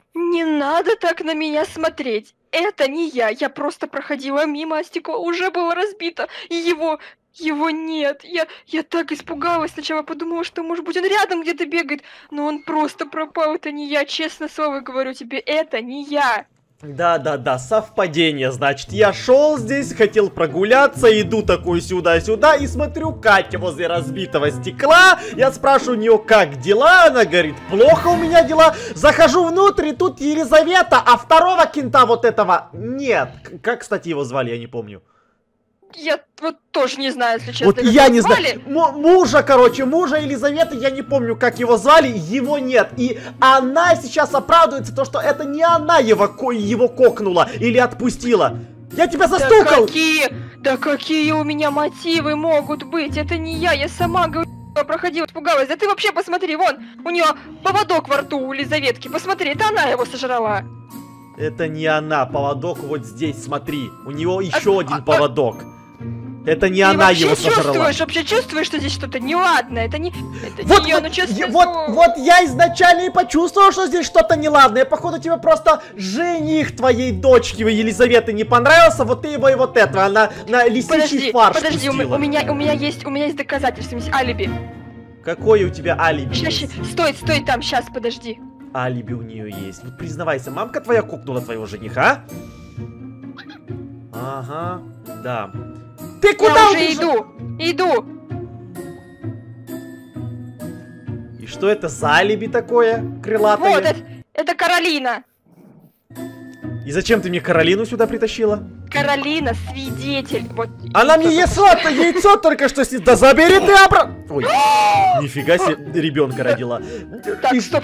Не надо так на меня смотреть. Это не я. Я просто проходила мимо, а стекло уже было разбито. И его нет. Я так испугалась. Сначала подумала, что, может быть, он рядом где-то бегает. Но он просто пропал. Это не я. Честное слово говорю тебе, это не я. Да-да-да, совпадение, значит. Я шел здесь, хотел прогуляться, иду такой сюда-сюда и смотрю Катя возле разбитого стекла. Я спрашиваю у нее, как дела? Она говорит, плохо у меня дела. Захожу внутрь, и тут Елизавета, а второго кента вот этого нет. Как, кстати, его звали, я не помню. Я вот тоже не знаю, если честно. Вот я не знаю. Мужа, короче, мужа Елизаветы, я не помню, как его звали, его нет. И она сейчас оправдывается, то, что это не она его кокнула или отпустила. Я тебя застукал! Да какие у меня мотивы могут быть? Это не я сама говорю, проходила, испугалась. Да ты вообще посмотри, вон, у нее поводок во рту у Елизаветки. Посмотри, это она его сожрала. Это не она, поводок вот здесь, смотри. У него еще один поводок. Это не она его сожрала. Ты вообще чувствуешь, что здесь что-то неладное? Это не ее, ну честно. Вот я изначально и почувствовал, что здесь что-то неладное. Походу тебе просто жених твоей дочки Елизаветы не понравился, вот ты его и вот этого. Она на лисичий фарш Подожди, пустила. у меня есть доказательства, есть алиби. Какое у тебя алиби? Стой там, сейчас, подожди. Алиби у нее есть. Вот признавайся, мамка твоя кукнула твоего жениха? Ага, да. Ты куда уже иду. И что это за алиби такое крылатое? Вот, это Каролина. И зачем ты мне Каролину сюда притащила? Каролина, свидетель. Вот. Она мне яйцо только что снесла. Да забери ты обратно. Ой, нифига себе, ребенка родила. Так, стоп.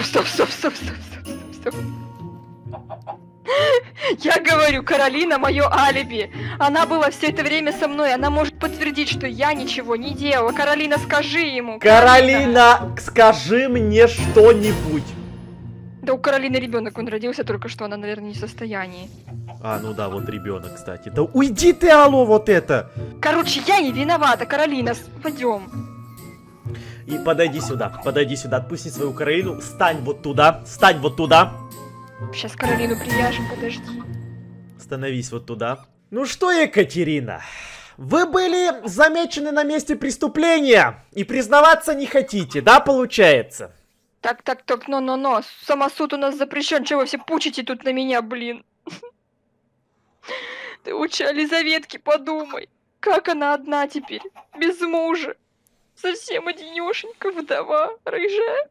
Я говорю, Каролина мое алиби. Она была все это время со мной. Она может подтвердить, что я ничего не делала. Каролина, скажи ему. Каролина, скажи мне что-нибудь. Да у Каролины ребенок, он родился только что, она, наверное, не в состоянии. А, ну да, вот ребенок, кстати. Да уйди ты, алло, вот это. Короче, я не виновата, Каролина, пойдем. И подойди сюда, отпусти свою Каролину, стань вот туда. Сейчас Каролину привяжем, подожди. Становись вот туда. Ну что, Екатерина, вы были замечены на месте преступления и признаваться не хотите, да, получается? Так, но, самосуд у нас запрещен, чего вы все пучите тут на меня, блин? Ты лучше о Лизаветке подумай, как она одна теперь, без мужа, совсем одинешенька, вдова, рыжая.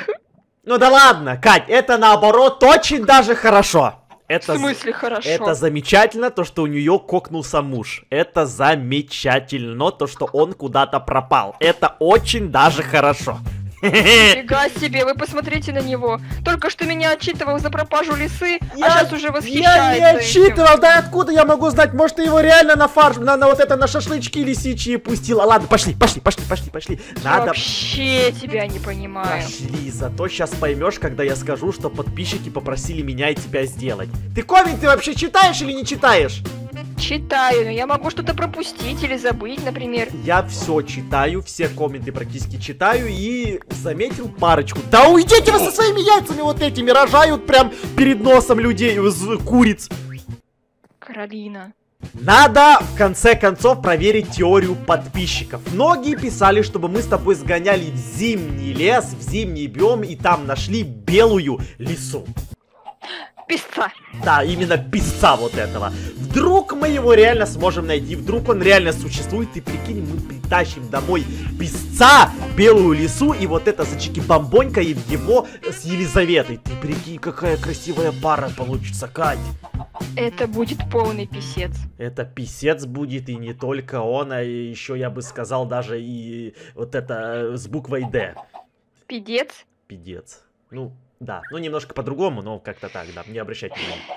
Ну да ладно, Кать, это наоборот очень даже хорошо. Это, в смысле хорошо? Это замечательно, то, что у нее кокнулся муж. Это замечательно, то, что он куда-то пропал. Это очень даже хорошо. Нифига себе, вы посмотрите на него. Только что меня отчитывал за пропажу лисы, а сейчас уже восхищается. Я не отчитывал, да откуда я могу знать? Может, ты его реально на фарш, на вот это, на шашлычки лисичьи пустила. Ладно, пошли. Надо... Вообще тебя не понимаю. Пошли, зато сейчас поймешь, когда я скажу, что подписчики попросили меня и тебя сделать. Ты комменты вообще читаешь или не читаешь? Читаю, но я могу что-то пропустить или забыть, например. Я все читаю, все комменты практически читаю и заметил парочку. Да уйдите вы со своими яйцами вот этими, рожают прям перед носом людей, куриц. Каролина. Надо, в конце концов, проверить теорию подписчиков. Многие писали, чтобы мы с тобой сгоняли в зимний лес, в зимний биом и там нашли белую лису. Песца. Да, именно песца вот этого. Вдруг мы его реально сможем найти, вдруг он реально существует, и прикинь, мы притащим домой песца, белую лису, и вот это зачики-бомбонькаем его с Елизаветой. Ты прикинь, какая красивая пара получится, Кать. Это будет полный писец. Это писец будет, и не только он, а еще, я бы сказал, даже и вот это с буквой Д. Пидец? Пидец. Ну... Да, ну немножко по-другому, но как-то так, да, не обращайте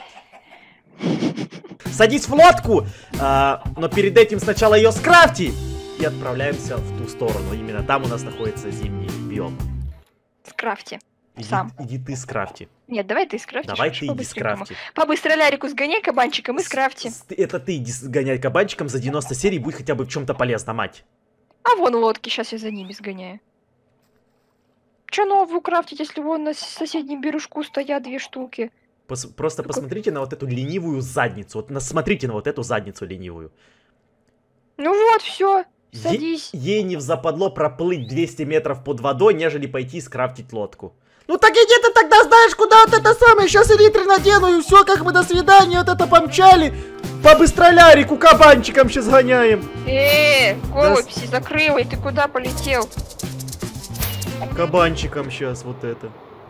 внимания. Садись в лодку, но перед этим сначала ее скрафти и отправляемся в ту сторону. Именно там у нас находится зимний биом. Скрафти. Сам. Иди ты скрафти. Нет, давай ты скрафти. Давай ты иди скрафти. Побыстрее Лярику сгоняй кабанчиком и скрафти. Это ты иди сгоняй кабанчиком за 90 серий, будь хотя бы в чем-то полезно, мать. А вон лодки, сейчас я за ними сгоняю. Че новую крафтить, если вон на соседнем бережку стоят 2 штуки? Просто посмотрите на вот эту ленивую задницу. Вот смотрите на вот эту задницу ленивую. Ну вот, все, садись. Ей не взападло проплыть 200 метров под водой, нежели пойти скрафтить лодку. Ну так иди ты тогда знаешь, куда вот это самое. Сейчас элитры надену и все, как мы до свидания, вот это помчали. По быстролярику кабанчиком сейчас гоняем. Голубь, закрылай, ты куда полетел? Кабанчиком сейчас вот это.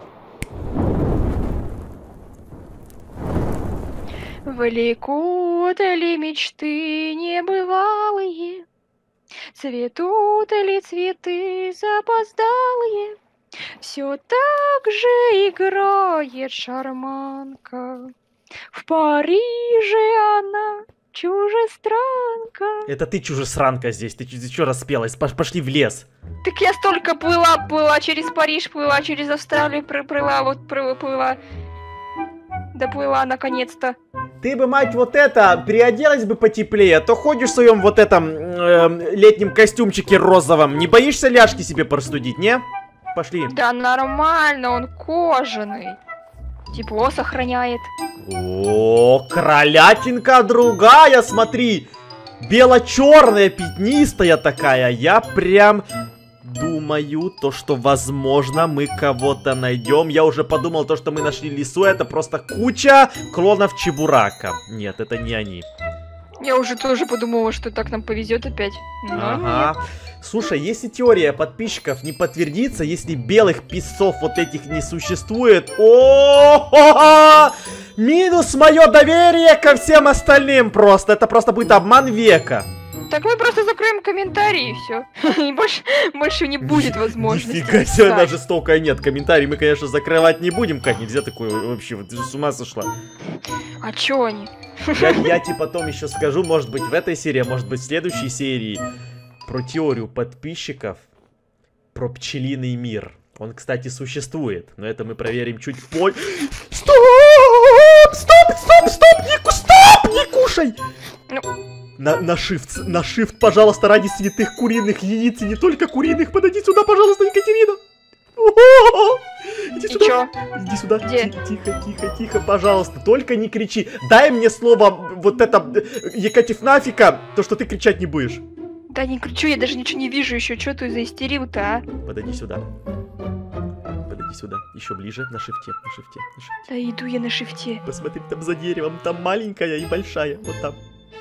Влекут ли мечты небывалые, цветут ли цветы запоздалые, все так же играет шарманка. В Париже она чужестранка. Это ты чужестранка здесь, ты что распелась? Пошли в лес. Так я столько плыла через Париж, плыла через Австралию, плыла. Доплыла наконец-то. Ты бы, мать, вот это, переоделась бы потеплее, а то ходишь в своем вот этом летнем костюмчике розовом. Не боишься ляжки себе простудить, не? Пошли. Да нормально, он кожаный. Тепло сохраняет. О, кролятинка другая, смотри. Бело-черная, пятнистая такая. Я прям думаю, то, что, возможно, мы кого-то найдем. Я уже подумал, то, что мы нашли лесу, это просто куча клонов Чебурака. Нет, это не они. Я уже тоже подумала, что так нам повезет опять. Но ага. Слушай, если теория подписчиков не подтвердится, если белых песцов вот этих не существует, минус мое доверие ко всем остальным просто. Это просто будет обман века. Так мы просто закроем комментарии и все. И больше не будет возможности. Нифига себе, она жестокая. Нет, комментарии мы, конечно, закрывать не будем. Как нельзя такое вообще? Ты же с ума сошла. А чё они? Я тебе потом еще скажу, может быть, в этой серии, а может быть, в следующей серии, про теорию подписчиков, про пчелиный мир. Он, кстати, существует, но это мы проверим чуть позже. Стоп! Не кушай! Ну... На shift, пожалуйста, ради святых куриных яиц, и не только куриных. Подойди сюда, пожалуйста, Екатерина. Иди сюда. Иди сюда. Где? Тихо, пожалуйста. Только не кричи. Дай мне слово вот это Екатифнафика, то, что ты кричать не будешь. Да не кричу, я даже ничего не вижу еще. Что ты заистерил-то, а? Подойди сюда. Еще ближе, на шифте. Да иду я на шифте. Посмотри, там за деревом, там маленькая и большая, вот там.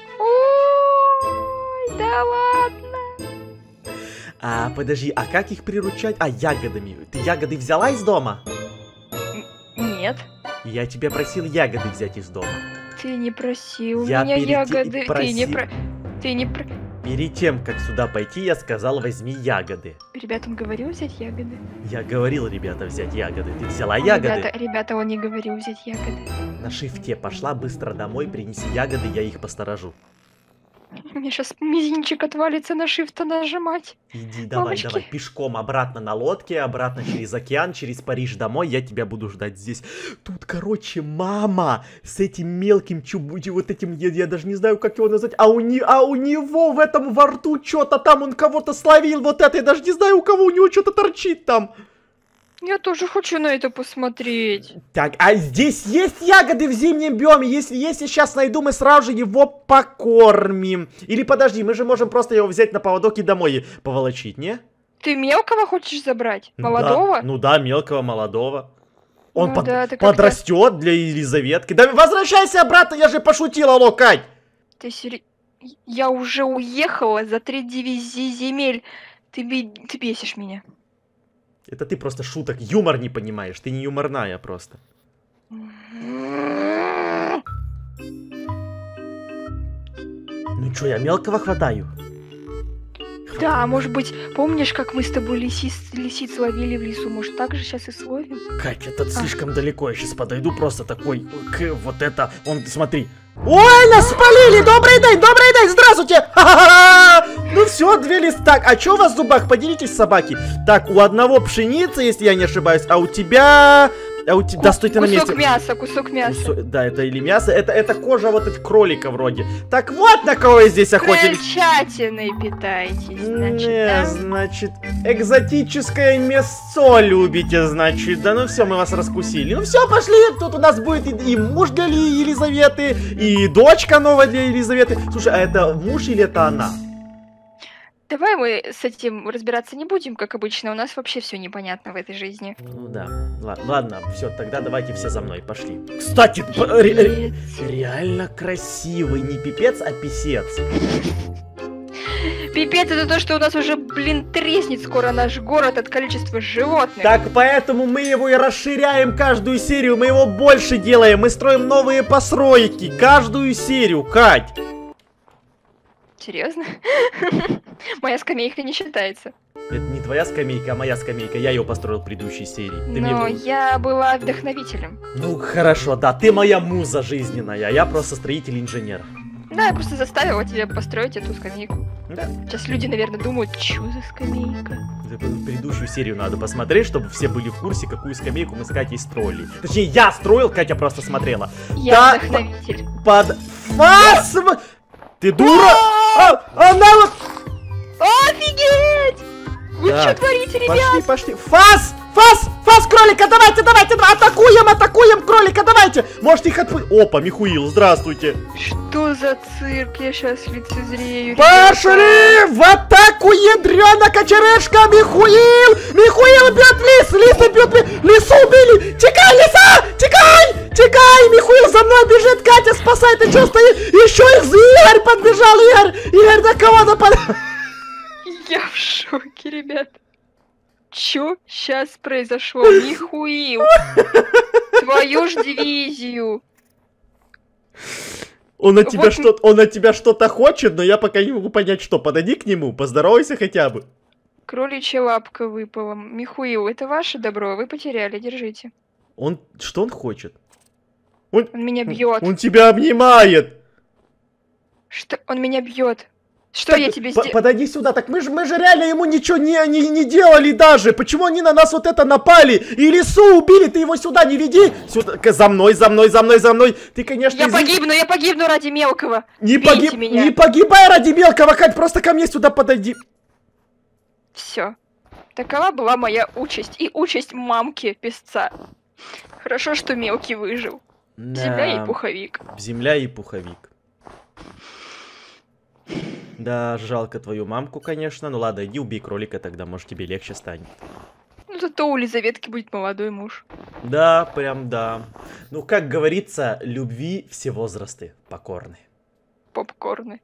Ой, да ладно. А, подожди, а как их приручать? А, ягодами. Ты ягоды взяла из дома? Нет. Я тебя просил ягоды взять из дома. Ты не просил я меня ягоды. Ты не Перед тем, как сюда пойти, я сказал, возьми ягоды. Ребятам говорил взять ягоды? Я говорил, ребята, взять ягоды. Ты взяла ягоды? Ребята, он не говорил взять ягоды. На шифте пошла быстро домой, принеси ягоды, я их посторожу. Мне сейчас мизинчик отвалится на шифта нажимать. Иди, давай, пешком обратно на лодке, обратно через океан, через Париж домой, я тебя буду ждать здесь. Тут, короче, мама с этим мелким вот этим, я даже не знаю, как его назвать, а у него в этом во рту что-то там, он кого-то словил, вот это, я даже не знаю, у кого у него что-то торчит там. Я тоже хочу на это посмотреть. Так, а здесь есть ягоды в зимнем биоме. Если сейчас найду, мы сразу же его покормим. Или подожди, мы же можем просто его взять на поводок и домой поволочить, не? Ты мелкого хочешь забрать? Молодого? Да, ну да, мелкого, молодого. Он подрастет для Елизаветки. Да возвращайся обратно, я же пошутил, алло, Кать. Ты Я уже уехала за 3 дивизии земель. Ты бесишь меня. Это ты просто шуток, юмор не понимаешь, ты не юморная просто. Ну чё, я мелкого хватаю? Да, может быть, помнишь, как мы с тобой лисиц ловили в лесу? Может, так же сейчас и словим? Катя, это слишком далеко, я сейчас подойду просто такой, вот это, смотри. Ой, нас спалили! Добрый день, здравствуйте! Ну все, 2 листа. А что у вас в зубах? Поделитесь, собаки. Так, у одного пшеница, если я не ошибаюсь, а у тебя А у тебя... Да, стойте на месте. Кусок мяса. Да, это или мясо, это кожа вот этих кролика вроде. Так вот, на кого вы здесь охотились. Крольчатиной питаетесь, значит, да? Значит, экзотическое мясо любите, значит. Да ну все, мы вас раскусили. Ну все, пошли, тут у нас будет и муж для Елизаветы, и дочка новая для Елизаветы. Слушай, а это муж или это она? Давай мы с этим разбираться не будем, как обычно. У нас вообще все непонятно в этой жизни. Ну да. Ладно, все, тогда давайте все за мной пошли. Кстати, реально красивый. Не пипец, а писец. Пипец, это то, что у нас уже, блин, треснет скоро наш город от количества животных. Так поэтому мы его и расширяем каждую серию. Мы его больше делаем. Мы строим новые постройки. Каждую серию, Кать. Серьезно? Моя скамейка не считается. Это не твоя скамейка, а моя скамейка. Я ее построил в предыдущей серии. Но я была вдохновителем. Ну хорошо, да, ты моя муза жизненная, а я просто строитель-инженер. Да, я просто заставила тебя построить эту скамейку. Да. Сейчас люди, наверное, думают, что за скамейка? Предыдущую серию надо посмотреть, чтобы все были в курсе, какую скамейку мы с Катей строили. Точнее, я строил, Катя просто смотрела. Я вдохновитель. Под фас! Ты дура! Она вот... Офигеть! Вы что творите, ребят? Пошли. Фас, кролика, давайте, атакуем кролика, давайте. Можете их отпустить. Опа, Михуил, здравствуйте. Что за цирк? Я сейчас лицезрею. Пошли в атаку, ядрёна кочерышка, Михуил! Михуил бьет лисы бьет лису убили! Текай, лиса! Текай! Михуил за мной бежит, Катя, спасай, ты что стоишь? Еще их Игорь подбежал, Игорь на кого нападает? Я в шоке, ребят. Чё сейчас произошло? Михуил! Твою ж дивизию! Он от тебя что-то хочет, но я пока не могу понять, что. Подойди к нему, поздоровайся хотя бы. Кроличья лапка выпала. Михуил, это ваше добро, вы потеряли, держите. Что он хочет? Он меня бьет. Он тебя обнимает. Что? Он меня бьет. Что так, я тебе сделал? Подойди сюда, так мы же реально ему ничего не делали даже. Почему они на нас вот это напали? И лису убили, ты его сюда не веди. Сюда, за мной. Ты, конечно... Я погибну ради мелкого. Не погибай ради мелкого, Кать, просто ко мне сюда подойди. Все. Такова была моя участь. И участь мамки песца. Хорошо, что мелкий выжил. Да. Земля и пуховик. Да, жалко твою мамку, конечно. Ну ладно, иди убей кролика, тогда, может, тебе легче станет. Ну, зато у Лизаветки будет молодой муж. Да, прям да. Ну, как говорится, любви все возрасты покорны. Попкорны.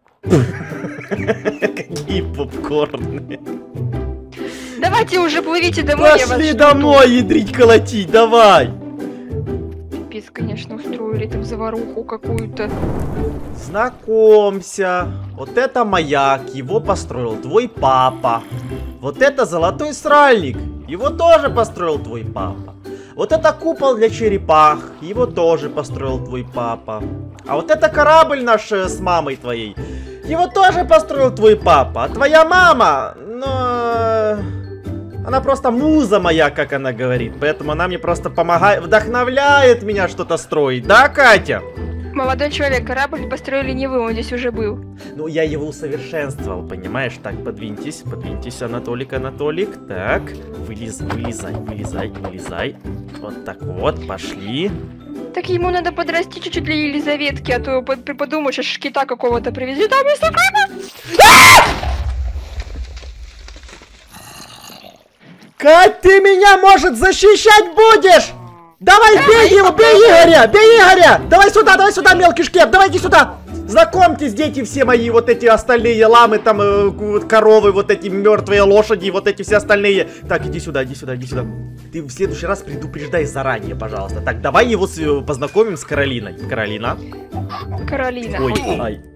Какие попкорны? Давайте уже плывите домой. Пошли домой, ядрить колотить, давай. Пипец, конечно, устроили там заваруху какую-то. Знакомься. Вот это маяк, его построил твой папа. Вот это золотой сральник, его тоже построил твой папа. Вот это купол для черепах, его тоже построил твой папа. А вот это корабль наш с мамой твоей, его тоже построил твой папа. А твоя мама, она просто муза моя, как она говорит. Поэтому она мне просто помогает, вдохновляет меня что-то строить. Да, Катя? Молодой человек, корабль построили не вы, он здесь уже был. Ну, я его усовершенствовал, понимаешь? Так, подвиньтесь, Анатолик. Так, вылезай. Вот так вот, пошли. Так ему надо подрасти чуть-чуть для Елизаветки, а то подумаешь, сейчас шкита какого-то привезли. Там есть такой... Кать, ты меня, может, защищать будешь? Давай, бей его, бей Игоря! Давай сюда, мелкий шкет, давайте сюда! Знакомьтесь, дети все мои, вот эти остальные ламы, там, коровы, вот эти мертвые лошади, вот эти все остальные. Так, иди сюда. Ты в следующий раз предупреждай заранее, пожалуйста. Так, давай его познакомим с Каролиной. Каролина. Ой,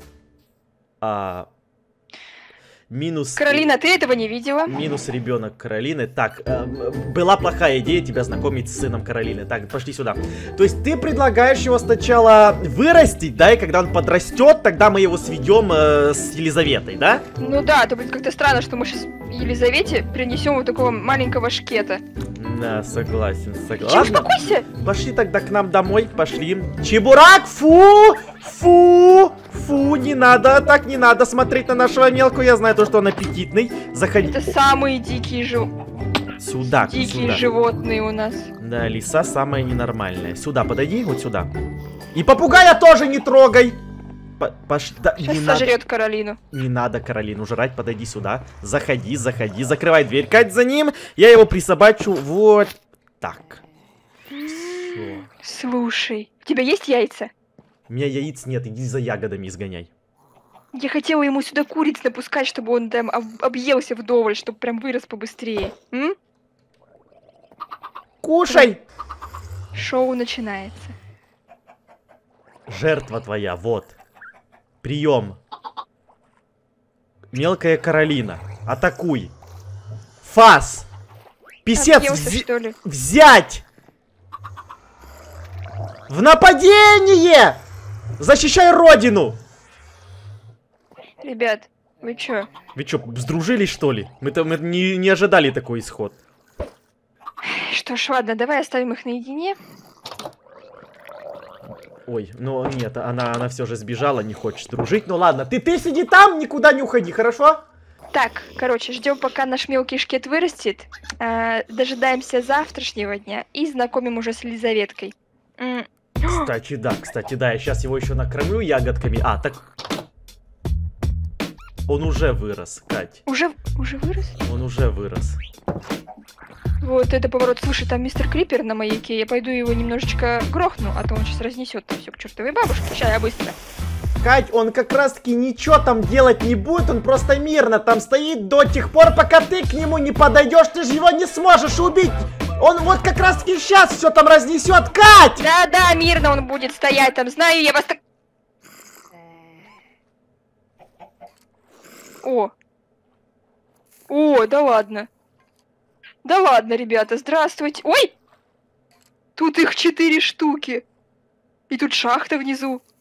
минус... Каролина, ты этого не видела? Минус ребенок Каролины. Так, была плохая идея тебя знакомить с сыном Каролины. Так, пошли сюда. То есть ты предлагаешь его сначала вырастить, да, и когда он подрастет, тогда мы его сведем с Елизаветой, да? Ну да, это будет как-то странно, что мы сейчас Елизавете принесем вот такого маленького шкета. Да, согласен, Че, согласен. успокойся! Пошли тогда к нам домой, пошли. Чебурак, фу! Фу! Фу, не надо, так не надо смотреть на нашего мелкого. Я знаю то, что он аппетитный. Заходи. Это самые дикие Сюда, дикие сюда. животные у нас. Да, лиса самая ненормальная. Сюда, подойди, вот сюда. И попугая тоже не трогай. Да, Сейчас не сожрет надо, Каролину. не надо Каролину жрать, подойди сюда. Заходи, заходи, закрывай дверь. Кать за ним, я его присобачу вот так. Всё. Слушай, у тебя есть яйца? У меня яиц нет, иди за ягодами изгоняй. Я хотела ему сюда куриц напускать, чтобы он там объелся вдоволь, чтобы прям вырос побыстрее. М? Кушай! Шоу начинается. Жертва твоя, вот. Прием. Мелкая Каролина, атакуй. Фас! Писец Объелся, что ли? взять! В нападение! Защищай родину! Ребят, вы чё? Вы чё, сдружились, что ли? Мы не ожидали такой исход. Что ж, ладно, давай оставим их наедине. Ой, ну нет, она все же сбежала, не хочет дружить. Ну ладно, ты сиди там, никуда не уходи, хорошо? Так, короче, ждем, пока наш мелкий шкет вырастет. Дожидаемся завтрашнего дня и знакомим уже с Елизаветкой. Кстати, да, я сейчас его еще накормлю ягодками. А, так... Он уже вырос, Кать. Уже вырос? Он уже вырос. Вот это поворот. Слушай, там мистер Крипер на маяке. Я пойду его немножечко грохну, а то он сейчас разнесет все к чертовой бабушке. Сейчас я быстро. Кать, он как раз таки ничего там делать не будет, он просто мирно там стоит до тех пор, пока ты к нему не подойдешь, ты же его не сможешь убить. Он вот как раз таки сейчас все там разнесет, Кать! Да, мирно он будет стоять там. Знаю, я вас так... О, да ладно. Да ладно, ребята, здравствуйте. Ой! Тут их 4 штуки. И тут шахта внизу.